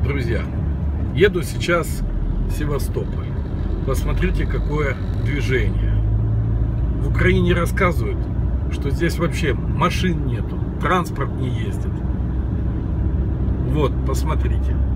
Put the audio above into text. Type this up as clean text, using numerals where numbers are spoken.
Друзья, еду сейчас в Севастополь. Посмотрите, какое движение. В Украине рассказывают, что здесь вообще машин нету, транспорт не ездит. Вот, посмотрите.